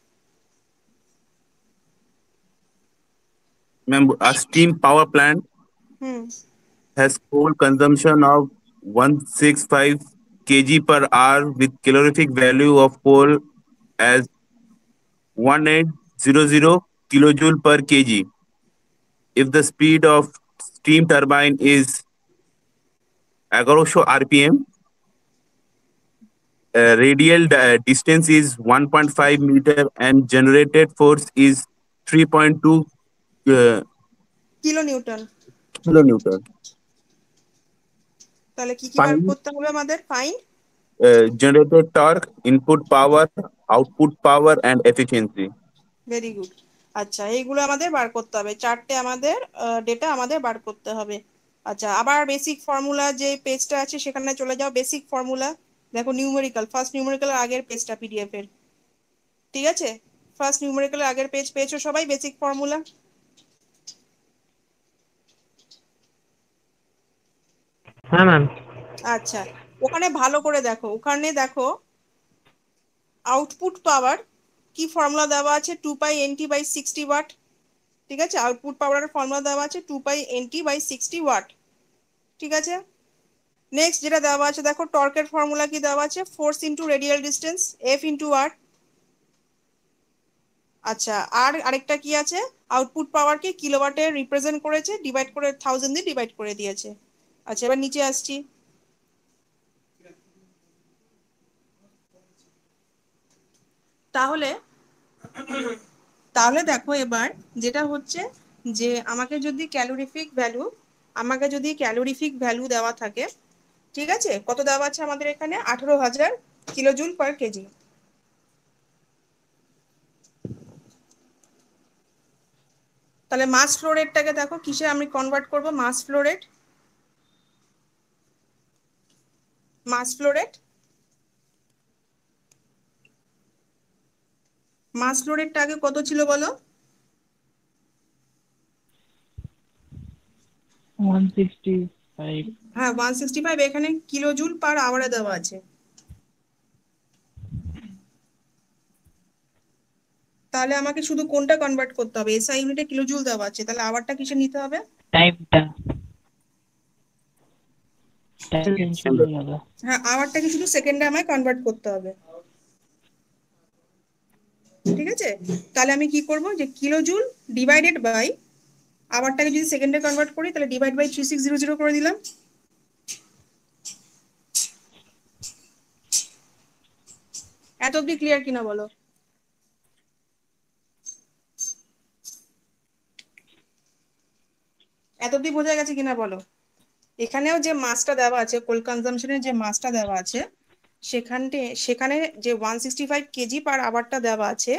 Ma'am, a steam power plant
hmm
has coal consumption of one six five kilograms per hour with calorific value of coal as one eight zero zero kilojoule per kg. If the speed of steam turbine is eleven hundred R P M, uh, radial di- distance is one point five meter and generated force is three point two uh,
kilo newton.
kilonewton.
তাহলে কি কি বার
Find
করতে হবে আমাদের? Fine.
uh, generated torque, input power, output power, and efficiency.
Very good. আচ্ছা, এইগুলো আমাদের বার করতে হবে, চারটে আমাদের ডেটা আমাদের বার করতে হবে। আচ্ছা, আবার বেসিক ফর্মুলা যে পেজটা আছে সেখানে চলে যাও। বেসিক ফর্মুলা দেখো, নিউমেরিক্যাল, ফার্স্ট নিউমেরিক্যালের আগের পেজটা পিডিএফ এর। ঠিক আছে, ফার্স্ট নিউমেরিক্যালের আগের পেজ পেয়েছো সবাই? বেসিক ফর্মুলা
হ্যাঁ ম্যাম।
আচ্ছা, ওখানে ভালো করে দেখো, ওখানে দেখো আউটপুট পাওয়ার কি ফর্মুলা দেওয়া আছে, two pi NT by sixty watt. ঠিক আছে, আউটপুট পাওয়ারের ফর্মুলা দেওয়া আছে two pi NT by sixty watt. ঠিক আছে, নেক্সট যেটা দেওয়া আছে দেখো, টর্কের ফর্মুলা কি দেওয়া আছে, force into radial distance, F into R. আচ্ছা, আর আরেকটা কি আছে, আউটপুট পাওয়ারকে কিলোওয়াটে রিপ্রেজেন্ট করেছে, ডিভাইড করে থাউজেন্ড দিয়ে ডিভাইড করে দিয়েছে। আচ্ছা, এবার নিচে আসছি। তাহলে তাহলে দেখো এবার যেটা হচ্ছে যে আমাকে যদি ক্যালোরিফিক ভ্যালু আমাকে যদি ক্যালোরিফিক ভ্যালু দেওয়া থাকে, ঠিক আছে, কত দেওয়া আছে আমাদের এখানে, আঠেরো হাজার কিলোজুল পার কেজি। তাহলে মাস ফ্লো রেটটাকে দেখো কিসে আমি কনভার্ট করব, mass flow rate, mass flow rate mass flow রেটটা আগে কত ছিল বলো?
One sixty five.
হ্যাঁ, ওয়ান সিক্সটি ফাইভ, এখানে কিলোজুল পার আওয়ারে দেওয়া আছে। তাহলে আমাকে শুধু কোনটা কনভার্ট করতে হবে, এসআই ইউনিটে কিলোজুল দেওয়া আছে, তাহলে আওয়ারটা কিসে নিতে হবে?
টাইমটা টাইম চেঞ্জ হয়ে গেল।
হ্যাঁ, আওয়ারটাকে শুধু সেকেন্ডে আমায় কনভার্ট করতে হবে। ঠিক আছে, তাহলে আমি কি করব, যে কিলোজুল ডিভাইডেড বাই আওয়ারটাকে যদি সেকেন্ডে কনভার্ট করি, তাহলে divide by three six zero zero করে দিলাম। এত অব্দি ক্লিয়ার কিনা বলো? এত অব্দি বোঝা গেছে কিনা বলো? এখানেও যে মাসটা দেওয়া আছে, কোল কনজাম্পশনের যে মাসটা দেওয়া আছে, সেখানে সেখানে যে one sixty five kg per আওয়ারটা দেওয়া আছে,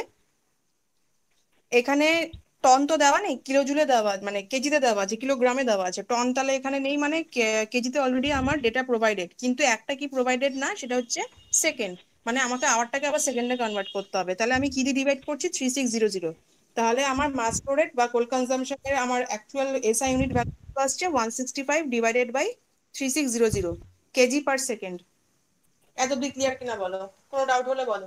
এখানে টন তো দেওয়া নেই, কিলো জুলে দেওয়া, মানে কেজিতে দেওয়া আছে, কিলোগ্রামে দেওয়া আছে, টন তাহলে এখানে নেই, মানে কেজিতে অলরেডি আমার ডেটা প্রোভাইডেড, কিন্তু একটা কি প্রোভাইডেড না, সেটা হচ্ছে সেকেন্ড, মানে আমাকে আওয়ারটাকে আবার সেকেন্ডে কনভার্ট করতে হবে। তাহলে আমি কি দিয়ে ডিভাইড করছি, থ্রি সিক্স জিরো জিরো। তাহলে আমার মাস ফ্লো রেট বা কোল কনজাম্পশনের আমার অ্যাকচুয়াল এসআই ইউনিট ভ্যালু আসছে one sixty five divided by three six zero zero kg per second. এত অব্দি ক্লিয়ার কিনা বলো? কোনো ডাউট হলে বলো।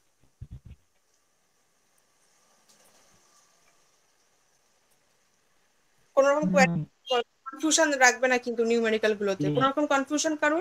কোনো রকম কনফিউশন রাখবে না কিন্তু নিউমেরিক্যাল গুলোতে, কোনো রকম কনফিউশন কারোর?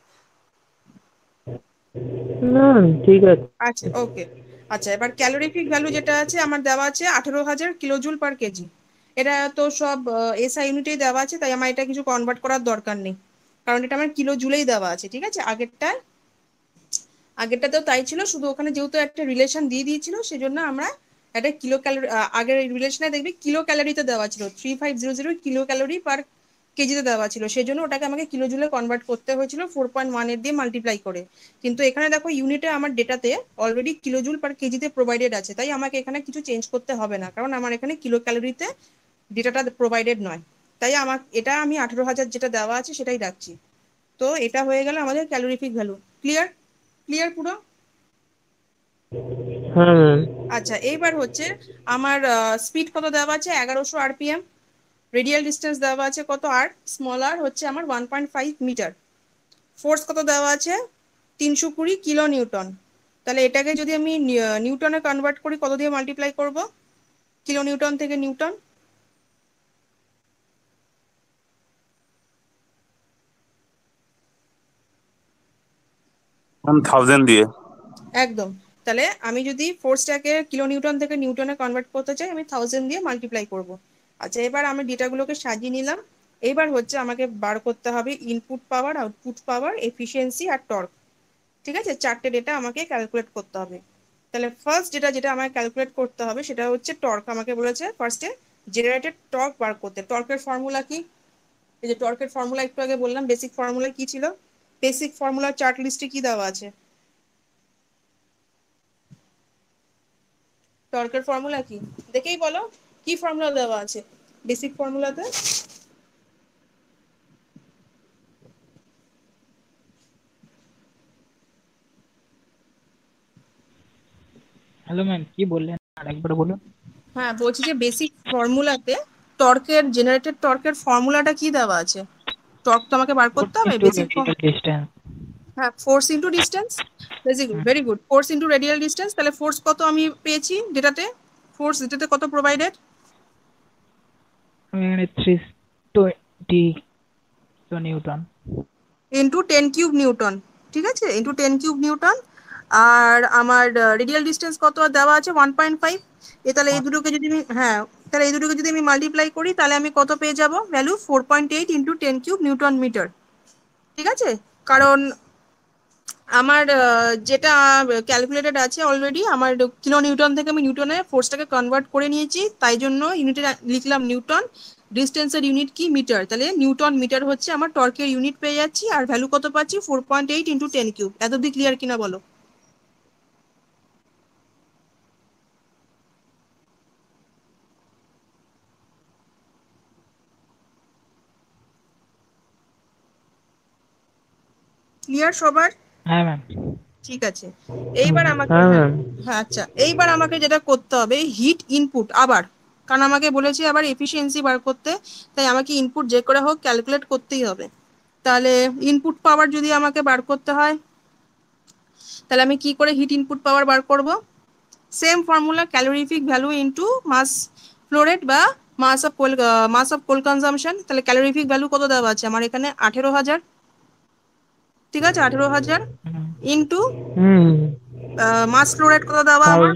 না ঠিক আছে।
আচ্ছা, ওকে। আচ্ছা, এবার ক্যালোরিফিক ভ্যালু যেটা আছে আমার দেওয়া আছে আঠেরো হাজার কিলোজুল পার কেজি। এটা তো সব এসআই ইউনিটেই দেওয়া আছে, তাই আমার এটা কিছু কনভার্ট করার দরকার নেই, কারণ এটা আমার কিলো জুলেই দেওয়া আছে। ঠিক আছে, আগেরটায় আগেরটাতেও তাই ছিল, শুধু ওখানে যেহেতু একটা রিলেশন দিয়ে দিয়েছিল, সেজন্য আমরা একটা কিলো ক্যালোরি, আগের রিলেশনে দেখবি কিলো ক্যালোরিতে দেওয়া ছিল, three five zero zero kilo calorie per কেজিতে দেওয়া ছিল, সেই জন্য ওটাকে আমাকে কিলো জুলে কনভার্ট করতে হয়েছিল ফোর পয়েন্ট ওয়ান এর দিয়ে মাল্টিপ্লাই করে। কিন্তু এখানে দেখো ইউনিটে আমার ডেটাতে অলরেডি কিলো জুল পার কেজিতে প্রোভাইডেড আছে, তাই আমাকে এখানে কিছু চেঞ্জ করতে হবে না, কারণ আমার এখানে কিলো ক্যালোরিতে ডেটাটা প্রোভাইডেড নয়। তাই আমার এটা আমি আঠেরো হাজার যেটা দেওয়া আছে সেটাই রাখছি। তো এটা হয়ে গেল আমাদের ক্যালোরিফিক ভ্যালু। ক্লিয়ার? ক্লিয়ার পুরো?
হ্যাঁ।
আচ্ছা, এইবার হচ্ছে আমার স্পিড কত দেওয়া আছে, এগারোশো আরপিএম। রেডিয়াল ডিস্টেন্স দেওয়া আছে কত, আর স্মল আর হচ্ছে আমার one point five metre. Force কত দেওয়া আছে, তিনশো কুড়ি কিলো নিউটন। তাহলে এটাকে যদি আমি নিউটনে কনভার্ট করি, কত দিয়ে মাল্টিপ্লাই করব, কিলো নিউটন থেকে নিউটন?
থাউজেন্ড দিয়ে।
একদম। তাহলে আমি যদি ফোর্সটাকে কিলো নিউটন থেকে নিউটনে কনভার্ট করতে চাই, আমি থাউজেন্ড দিয়ে মাল্টিপ্লাই করব। আচ্ছা, এবার আমি ডেটাগুলোকে সাজিয়ে নিলাম। এইবার হচ্ছে আমাকে বার করতে হবে input power, output power, efficiency আর টর্ক। ঠিক আছে, চারটে ডেটা আমাকে ক্যালকুলেট করতে হবে। তাহলে ফার্স্ট যেটা যেটা আমাকে ক্যালকুলেট করতে হবে সেটা হচ্ছে টর্ক। আমাকে বলেছে ফার্স্টে জেনারেটেড টর্ক বার করতে। টর্কের ফর্মুলা কি, এই যে টর্কের ফর্মুলা একটু আগে বললাম, বেসিক ফর্মুলা কি ছিল, বেসিক ফর্মুলার চার্ট লিস্টে কি দেওয়া আছে? টর্কের ফর্মুলা কি দেখেই বলো, কি ফর্মুলা দেওয়া আছে বেসিক ফর্মুলাতে?
হ্যালো ম্যাম, কি বললেন আরেকবার বলুন।
হ্যাঁ, বলছি যে বেসিক ফর্মুলাতে টর্কের, জেনারেটেড টর্কের ফর্মুলাটা কি দেওয়া আছে? টর্ক তো আমাকে বার করতে হবে,
into
বেসিক
radial distance.
হ্যাঁ force into distance, very good very good, force into radial distance. তাহলে ফোর্স কত আমি পেয়েছি ডেটাতে, ফোর্স ডেটাতে কত প্রোভাইডেড?
আমি এখানে three twenty newton
into ten cube newton, ঠিক আছে, ইন্টু টেন কিউব নিউটন। আর আমার রেডিয়াল ডিস্টেন্স কত দেওয়া আছে? One point five. এ তাহলে এই দুটোকে যদি আমি হ্যাঁ তাহলে এই দুটোকে যদি আমি মাল্টিপ্লাই করি তাহলে আমি কত পেয়ে যাব value? Four point eight into ten cube newton metre, ঠিক আছে। কারণ আমার যেটা ক্যালকুলেটেড আছে অলরেডি, আমার কিলো নিউটন থেকে আমি নিউটনে ফোর্সটাকে কনভার্ট করে নিয়েছি, তাই জন্য ইউনিটে লিখলাম নিউটন, ডিস্টেন্সের ইউনিট কি? মিটার। তাহলে নিউটন মিটার হচ্ছে আমার টর্কের ইউনিট পেয়ে যাচ্ছি, আর ভ্যালু কত পাচ্ছি? Four point eight into ten cube. এত অব্দি ক্লিয়ার কিনা বলো? ক্লিয়ার সবার?
হ্যাঁ ম্যাম।
ঠিক আছে, এইবার আমাকে
হ্যাঁ ম্যাম।
হ্যাঁ আচ্ছা এইবার আমাকে যেটা করতে হবে হিট ইনপুট আবার, কারণ আমাকে বলেছে আবার এফিসিয়েন্সি বার করতে, তাই আমাকে ইনপুট যে করে হোক ক্যালকুলেট করতেই হবে। তাহলে ইনপুট পাওয়ার যদি আমাকে বার করতে হয় তাহলে আমি কি করে হিট ইনপুট পাওয়ার বার করব? Same formula, calorific value into mass flow rate বা mass of coal mass of coal consumption. তাহলে ক্যালোরিফিক ভ্যালু কত দেওয়া আছে আমার এখানে? আঠেরো হাজার, ঠিক আছে, আঠেরো হাজার ইন্টু
হুম
মাস ফ্লো রেট কত দেওয়া আমার?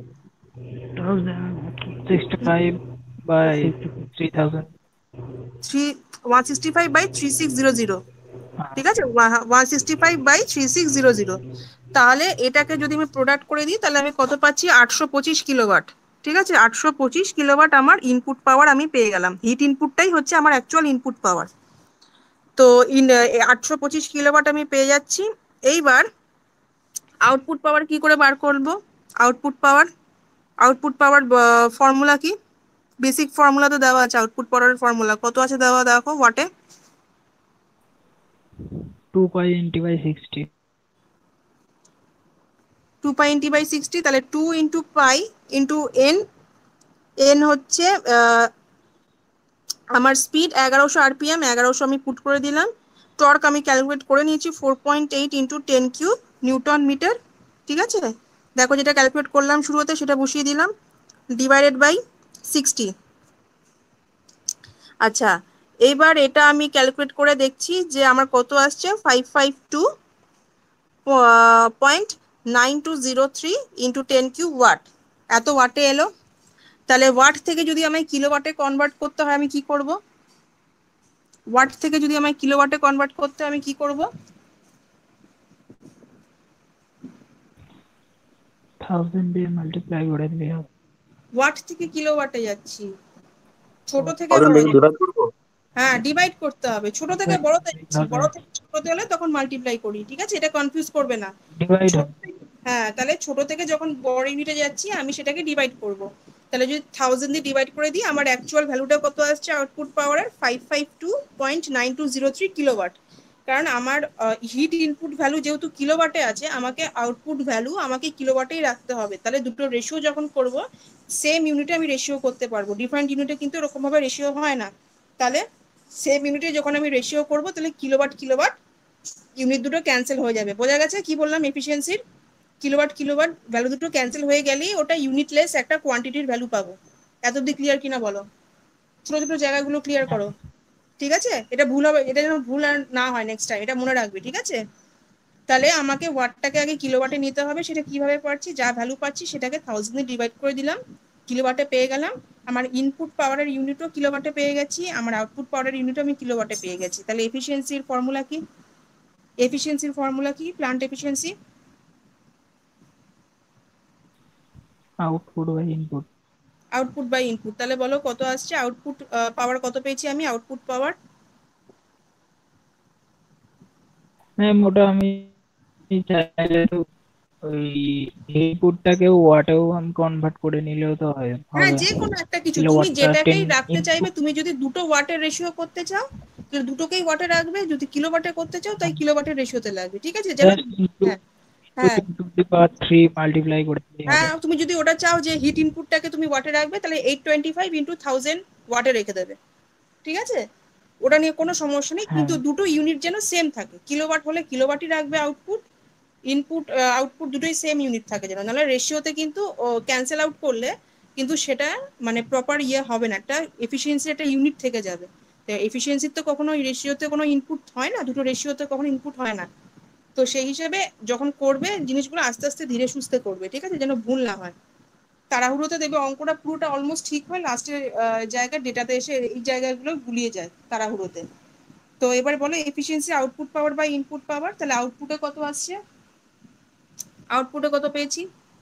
Sixty five by three thousand.
Three one sixty five by three six zero zero, ঠিক আছে, one sixty five by three six zero zero. তাহলে এটাকে যদি আমি প্রোডাক্ট করে দিই তাহলে আমি কত পাচ্ছি? আটশো পঁচিশ কিলোওয়াট, ঠিক আছে, আটশো পঁচিশ কিলোওয়াট আমার ইনপুট পাওয়ার আমি পেয়ে গেলাম। হিট ইনপুটটাই হচ্ছে আমার অ্যাকচুয়াল ইনপুট পাওয়ার। তো ইন আটশো পঁচিশ কিলোওয়াট আমি পেয়ে যাচ্ছি। এইবার আউটপুট পাওয়ার কি করে বার করব? Output power output power formula কি? বেসিক ফর্মুলা তো দেওয়া আছে, আউটপুট পাওয়ারের ফর্মুলা কত আছে দেওয়া দেখো ওয়াটে?
Two pi into by sixty.
Two pi into by sixty, তাহলে two into pi into N, N হচ্ছে আমার স্পিড এগারোশো আরপিএম, এগারোশো আমি পুট করে দিলাম। টর্ক আমি ক্যালকুলেট করে নিয়েছি four point eight into ten cube newton metre, ঠিক আছে। দেখো যেটা ক্যালকুলেট করলাম শুরুতে সেটা বসিয়ে দিলাম, ডিভাইডেড বাই সিক্সটি। আচ্ছা এইবার এটা আমি ক্যালকুলেট করে দেখছি যে আমার কত আসছে? Five five two point nine two zero three into ten cube watt, এত ওয়াটে এলো। তাহলে ওয়াট থেকে যদি আমায় কিলোওয়াটে কনভার্ট করতে হয় আমি কি করব? ওয়াট থেকে যদি আমায় কিলোওয়াটে কনভার্ট করতে হয় আমি কি করব?
থাউজেন্ড দিয়ে মাল্টিপ্লাই করে দিলে হবে।
ওয়াট থেকে কিলোওয়াটে যাচ্ছি, ছোট থেকে
থাউজেন্ড
বড়,
ডিভাইড করবো।
হ্যাঁ ডিভাইড করতে হবে, ছোট থেকে বড়তে যাচ্ছি, বড় থেকে ছোটতে হলে তখন মাল্টিপ্লাই করি, ঠিক আছে, এটা কনফিউজ করবে না।
ডিভাইড
ছোট থেকে- হ্যাঁ তাহলে ছোট থেকে যখন বড় ইউনিটে যাচ্ছি আমি সেটাকে ডিভাইড করব। তাহলে যদি থাউজেন্ড দিয়ে ডিভাইড করে দিই আমার অ্যাকচুয়াল ভ্যালুটা কত আসছে আউটপুট পাওয়ারের? Five five two point nine two zero three kilowatt. কারণ আমার হিট ইনপুট ভ্যালু যেহেতু কিলোওয়াটে আছে, আমাকে আউটপুট ভ্যালু আমাকে কিলোওয়াটেই রাখতে হবে। তাহলে দুটো রেশিও যখন করব সেম ইউনিটে আমি রেশিও করতে পারবো, ডিফারেন্ট ইউনিটে কিন্তু এরকমভাবে রেশিও হয় না। তাহলে সেম ইউনিটে যখন আমি রেশিও করব তাহলে কিলোওয়াট কিলোওয়াট ইউনিট দুটো ক্যান্সেল হয়ে যাবে। বোঝা গেছে কি বললাম এফিসিয়েন্সির? কিলোওয়াট কিলোওয়াট ভ্যালু দুটো ক্যান্সেল হয়ে গেলেই ওটা ইউনিটলেস একটা কোয়ান্টিটির ভ্যালু পাবো। এত অব্দি ক্লিয়ার কিনা বলো? ছোট ছোট জায়গাগুলো ক্লিয়ার করো, ঠিক আছে, এটা ভুল হবে, এটা যেন ভুল আর না হয় নেক্সট টাইম, এটা মনে রাখবে, ঠিক আছে। তাহলে আমাকে ওয়াটটাকে আগে কিলোওয়াটে নিতে হবে, সেটা কিভাবে পাচ্ছি? যা ভ্যালু পাচ্ছি সেটাকে থাউজেন্ডে ডিভাইড করে দিলাম, কিলোওয়াটে পেয়ে গেলাম। আমার ইনপুট পাওয়ারের ইউনিটও কিলোওয়াটে পেয়ে গেছি, আমার আউটপুট পাওয়ারের ইউনিটও আমি কিলোওয়াটে পেয়ে গেছি। তাহলে এফিসিয়েন্সির ফর্মুলা কি? এফিসিয়েন্সির ফর্মুলা কি? Plant efficiency
output by input.
Output by input, তাহলে বলো কত আসছে আউটপুট পাওয়ার? কত পেয়েছি আমি আউটপুট পাওয়ার?
ম্যাম ওটা আমি চাইলে তো ওই ইনপুটটাকে ওয়াটেও আমি কনভার্ট করে নিলেও তো হয়।
হ্যাঁ
হবে
যে কোনো একটা কিছু, তুমি
কিলোওয়াটটা
যেটাকেই
টেন
রাখতে
ইনটু
চাইবে, তুমি যদি দুটো ওয়াটের রেশিও করতে চাও তাহলে দুটোকেই ওয়াটে রাখবে, যদি কিলোওয়াটে করতে চাও তাই কিলোওয়াটের রেশিওতে লাগবে, ঠিক আছে। যেন
জাস্ট ইনটু
হ্যাঁ হ্যাঁ
to the power three multiply করে দিলেই হবে।
হ্যাঁ তুমি যদি ওটা চাও যে হিট ইনপুটটাকে তুমি ওয়াটে রাখবে তাহলে eight twenty five into thousand ওয়াটে রেখে দেবে, ঠিক আছে। ওটা নিয়ে কোনো সমস্যা নেই,
হ্যাঁ
কিন্তু দুটো ইউনিট যেন সেম থাকে, কিলোওয়াট হলে কিলোওয়াটই রাখবে আউটপুট, ইনপুট আউটপুট দুটোই সেম ইউনিট থাকে যেন, নাহলে রেশিওতে কিন্তু ক্যান্সেল আউট করলে কিন্তু সেটা মানে প্রপার ইয়ে হবে না, একটা এফিসিয়েন্সি একটা ইউনিট থেকে যাবে। এফিসিয়েন্সির তো কখনো রেশিওতে কোনো ইনপুট হয় না, দুটো রেশিওতে কখনো ইনপুট হয় না। তো সেই হিসেবে যখন করবে জিনিসগুলো আস্তে আস্তে ধীরে সুস্থে করবে, ঠিক আছে, যেন ভুল না হয়। তাড়াহুড়োতে দেবে অঙ্কটা পুরোটা অলমোস্ট ঠিক হয়, লাস্টের জায়গায় ডেটাতে এসে এই জায়গাগুলো গুলিয়ে যায় তাড়াহুড়োতে। তো এবার বলো efficiency output power by input power, তাহলে আউটপুটে কত আসছে, আউটপুটে কত পেয়েছি,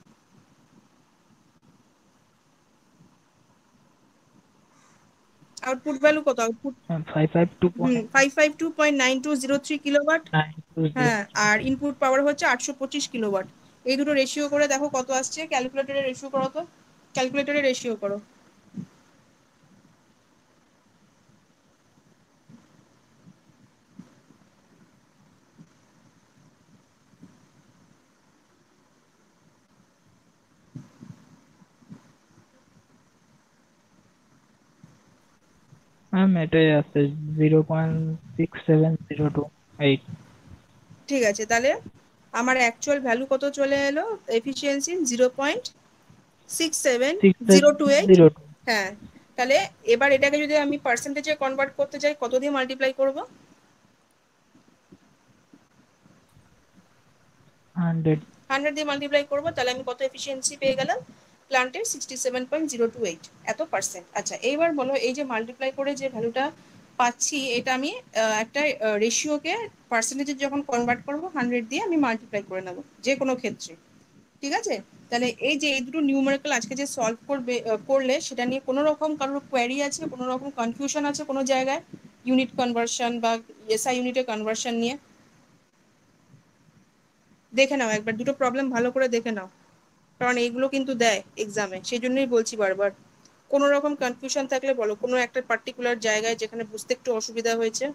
আউটপুট ভ্যালু কত, output
five five two
hmm
point
five five two point nine two zero three kilowatt.
Nine two zero
হ্যাঁ, আর ইনপুট পাওয়ার হচ্ছে আটশো পঁচিশ কিলোওয়াট। এই দুটো রেশিও করে দেখো কত আসছে, ক্যালকুলেটরে রেশিও করো তো, ক্যালকুলেটরে রেশিও করো।
ম্যাম এটাই আছে zero point six seven zero two eight.
ঠিক আছে, তাহলে আমার অ্যাকচুয়াল ভ্যালু কত চলে এলো, efficiency zero point six seven
six
zero
seven
two eight.
Zero two
হ্যাঁ, তাহলে এবার এটাকে যদি আমি পার্সেন্টেজে কনভার্ট করতে চাই, কত দিয়ে মাল্টিপ্লাই করব,
হান্ড্রেড।
হান্ড্রেড দিয়ে মাল্টিপ্লাই করবো, তাহলে আমি কত এফিসিয়েন্সি পেয়ে গেলাম প্লান্টের, sixty seven point zero two eight, এত পার্সেন্ট। আচ্ছা এইবার বলো এই যে মাল্টিপ্লাই করে যে ভ্যালুটা পাচ্ছি, এটা আমি আহ, একটা রেশিওকে পার্সেন্টেজে যখন কনভার্ট করবো হান্ড্রেড দিয়ে আমি মাল্টিপ্লাই করে নেবো যে কোনো ক্ষেত্রে, ঠিক আছে। তাহলে এই যে এই দুটো নিউমেরিক্যাল আজকে যে সলভ করবে আহ, করলে সেটা নিয়ে কোনো রকম কারোর কোয়ারি আছে, কোনো রকম কনফিউশন আছে কোনো জায়গায়, ইউনিট কনভার্সন বা এসআই ইউনিটের কনভার্সন নিয়ে, দেখে নাও একবার, দুটো প্রবলেম ভালো করে দেখে নাও, কারণ এইগুলো কিন্তু দেয় এক্সামে, সেই জন্যই বলছি বারবার। কোনো রকম কনফিউশন থাকলে বলো, কোনো একটা পার্টিকুলার জায়গায় যেখানে বুঝতে একটু অসুবিধা হয়েছে।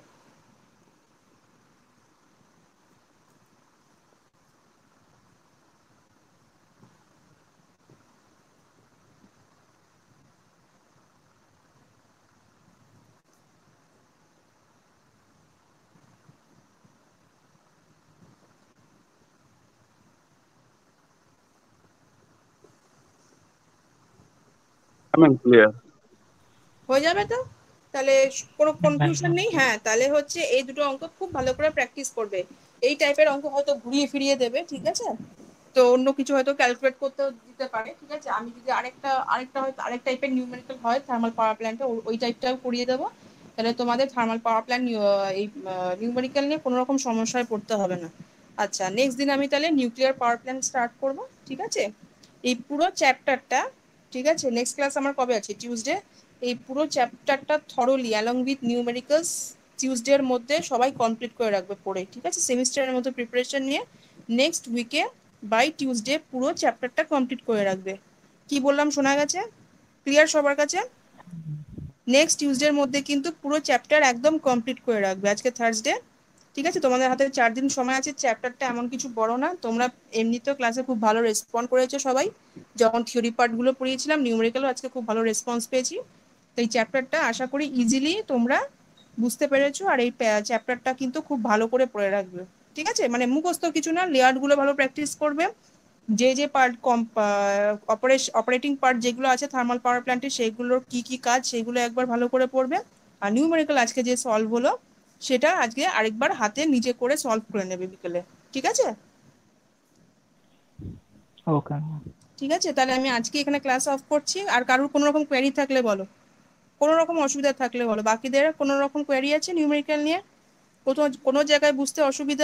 I'm clear.
হয়ে যাবে তো, তাহলে কোনো কনফিউশন নেই। হ্যাঁ, তাহলে হচ্ছে এই দুটো অঙ্ক খুব ভালো করে প্র্যাকটিস করবে, এই টাইপের অঙ্ক হয়তো ঘুরিয়ে ফিরিয়ে দেবে, ঠিক আছে, তো অন্য কিছু হয়তো ক্যালকুলেট করতেও দিতে পারে, ঠিক আছে। আমি যদি আরেকটা আরেকটা হয়তো আরেক টাইপের নিউমেরিক্যাল হয় থার্মাল পাওয়ার প্ল্যান্টে, ওই টাইপটাও করিয়ে দেবো, তাহলে তোমাদের থার্মাল পাওয়ার প্ল্যান্ট এই নিউমেরিক্যাল নিয়ে কোনো রকম সমস্যায় পড়তে হবে না। আচ্ছা, নেক্সট দিন আমি তাহলে নিউক্লিয়ার পাওয়ার প্ল্যান্ট স্টার্ট করবো, ঠিক আছে। এই পুরো চ্যাপ্টারটা, ঠিক আছে, নেক্সট ক্লাস আমার কবে আছে, টিউসডে। এই পুরো চ্যাপ্টারটা thoroughly along with numericals Tuesday এর মধ্যে সবাই কমপ্লিট করে রাখবে পড়ে, ঠিক আছে, সেমিস্টারের মতো প্রিপারেশন নিয়ে নেক্সট উইকে বাই টিউসডে পুরো চ্যাপ্টারটা কমপ্লিট করে রাখবে। কি বললাম শোনা গেছে, ক্লিয়ার সবার কাছে? নেক্সট টিউসডের মধ্যে কিন্তু পুরো চ্যাপ্টার একদম কমপ্লিট করে রাখবে, আজকে থার্সডে, ঠিক আছে। তোমাদের হাতে চার দিন সময় আছে, চ্যাপ্টারটা এমন কিছু বড় না, তোমরা এমনিতেও ক্লাসে খুব ভালো রেসপন্ড করেছো সবাই, যখন থিওরি পার্টগুলো পড়িয়েছিলাম নিউমেরিক্যালও আজকে খুব ভালো রেসপন্স পেয়েছি। তো এই চ্যাপ্টারটা আশা করি ইজিলি তোমরা বুঝতে পেরেছো, আর এই চ্যাপ্টারটা কিন্তু খুব ভালো করে পড়ে রাখবে, ঠিক আছে, মানে মুখস্থ কিছু না, লেয়ারগুলো ভালো প্র্যাকটিস করবে, যে যে পার্ট কম অপারেটিং পার্ট যেগুলো আছে থার্মাল পাওয়ার প্ল্যান্টে সেগুলোর কি কি কাজ সেগুলো একবার ভালো করে পড়বে, আর নিউমেরিক্যাল আজকে যে সলভ হলো সেটা আজকে আরেকবার হাতে নিজে করে সলভ করে নেবে বিকেলে, ঠিক আছে।
ওকে।
ঠিক আছে, তাহলে আমি আজকে এখানে ক্লাস অফ করছি, আর কারোর কোনো রকম কোয়ারি থাকলে বলো, কোনো রকম অসুবিধা থাকলে বলো, বাকিদের কোনো রকম কোয়ারি আছে নিউমেরিক্যাল নিয়ে, কোথাও কোনো জায়গায় বুঝতে অসুবিধা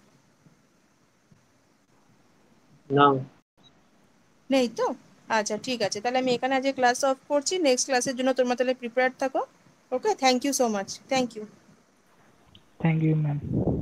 না।
নেই তো? আচ্ছা ঠিক আছে, তাহলে আমি এখানে আজকে ক্লাস অফ করছি, নেক্সট ক্লাসের জন্য তোমরা তাহলে প্রিপেয়ার থাকো। Okay, thank you so much, thank you.
Thank you ma'am.